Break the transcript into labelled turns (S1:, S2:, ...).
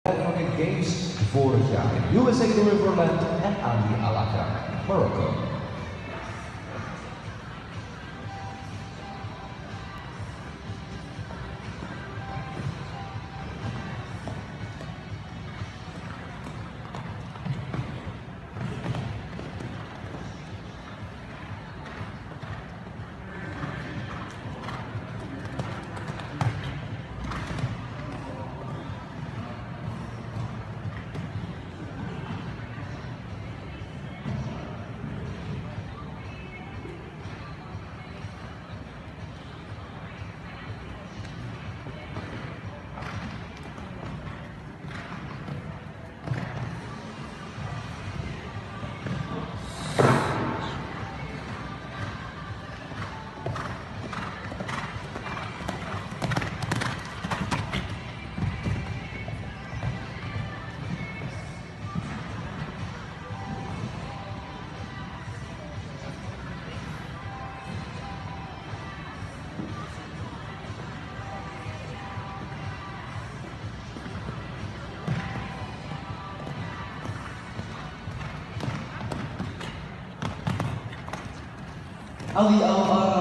S1: van de Games vorig jaar in USA Riverland en Ali Alaka, Marokko.
S2: Ali Al-Ara